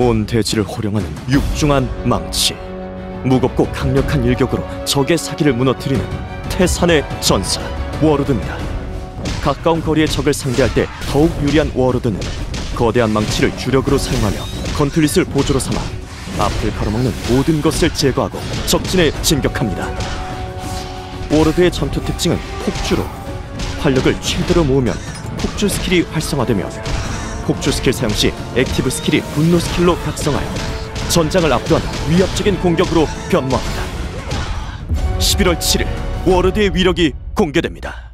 온 대지를 호령하는 육중한 망치, 무겁고 강력한 일격으로 적의 사기를 무너뜨리는 태산의 전사 워로드입니다. 가까운 거리의 적을 상대할 때 더욱 유리한 워로드는 거대한 망치를 주력으로 사용하며 건틀릿을 보조로 삼아 앞을 가로막는 모든 것을 제거하고 적진에 진격합니다. 워로드의 전투 특징은 폭주로 활력을 최대로 모으면 폭주 스킬이 활성화되며 폭주 스킬 사용 시 액티브 스킬이 분노 스킬로 각성하여 전장을 압도한 위압적인 공격으로 변모합니다. 11월 7일 워로드의 위력이 공개됩니다.